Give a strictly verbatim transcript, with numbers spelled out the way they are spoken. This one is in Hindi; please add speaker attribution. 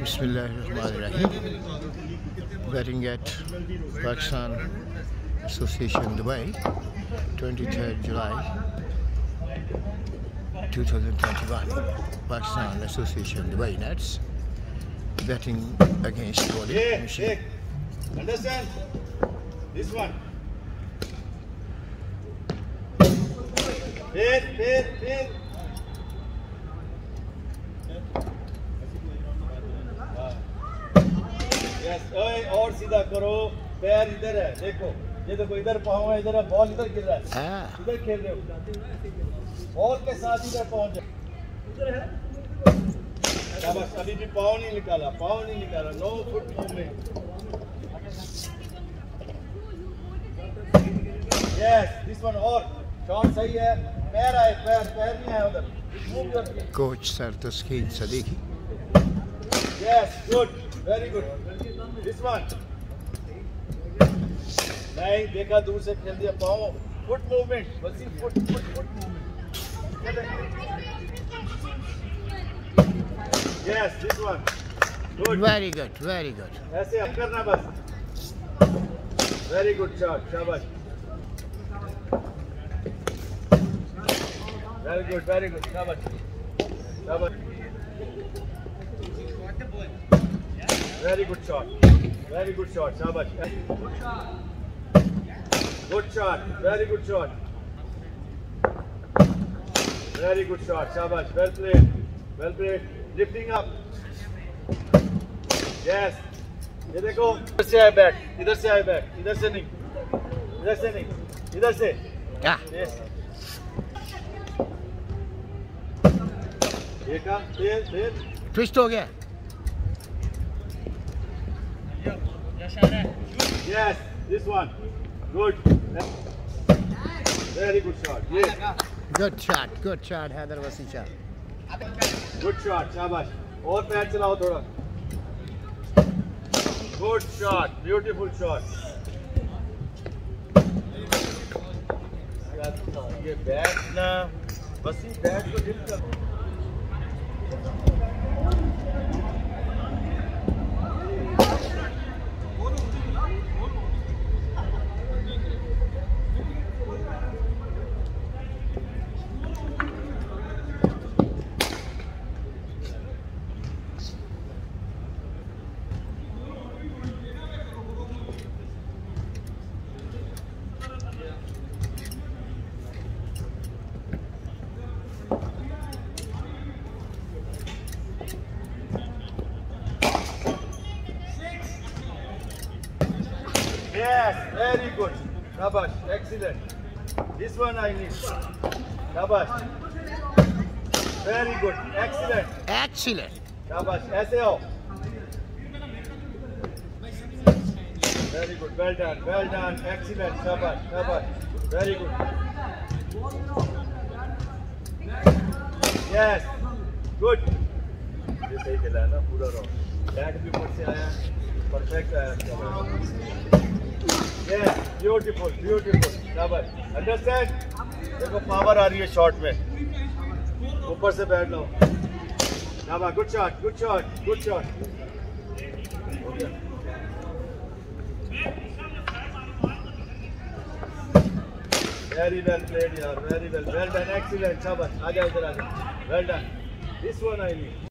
Speaker 1: Bismillahirrahmanirrahim. Betting at Pakistan Association Dubai, twenty-third July two thousand twenty-one. Pakistan Association Dubai Nets betting against body
Speaker 2: yeah,
Speaker 1: machine.
Speaker 2: Yeah. Understand? This one. Fair, fair, fair. Yes ओए और सीधा करो पैर इधर है देखो ये देखो इधर पाँव है इधर है बॉल इधर गिर रहा है इधर खेल रहे हो बॉल के साथ इधर पहुंच जाओ बस अभी भी पाँव नहीं निकाला पाँव नहीं निकाला no foot movement yes this one और शॉट सही है पैर आए पैर पैर नहीं आया उधर move your
Speaker 1: coach sir Taskin Siddiqui
Speaker 2: yes good very good this one नहीं देखा दूर से खेल दिया पाँव फुट मूवमेंट बस foot foot foot movement yes this one good
Speaker 1: very good very good
Speaker 2: ऐसे अब करना बस वेरी गुड शॉट शाबाश वेरी गुड वेरी गुड शाबाश शाबाश very good shot very good shot शाबाश good shot very good shot very good shot शाबाश well played well played lifting up yes ये देखो इधर से आए बैक इधर से आए बैक इधर से नहीं इधर से नहीं इधर से यस देखा फिर फिर
Speaker 1: ट्विस्ट हो गया
Speaker 2: Yes, this one. Good. Very good shot. Yes.
Speaker 1: Good shot, good shot, Haider Wasi shot.
Speaker 2: Good shot, शाबाश. और पैर चलाओ थोड़ा. Good shot, beautiful shot. ये बैट ना, बस ये बैट को हिट कर. Yes, very good. Shabash, excellent. This one I need. Shabash. Very good, excellent.
Speaker 1: Excellent.
Speaker 2: Shabash, ऐसे आओ. Very good, well done, well done, excellent. Shabash, shabash. Very good. Yes, good. ये सही खेला है ना पूरा रॉ. बैट भी ऊपर से आया, परफेक्ट आया. Yes, beautiful, beautiful. शाबाश. Understand? देखो पावर आ रही है शॉट में. ऊपर से बैठ लो. शाबाश. Good shot, good shot, good shot. हो गया. Very well played, yaar. Very well. Well done. Excellent. शाबाश. आ जाओ इधर आ जाओ. Well done. This one I need.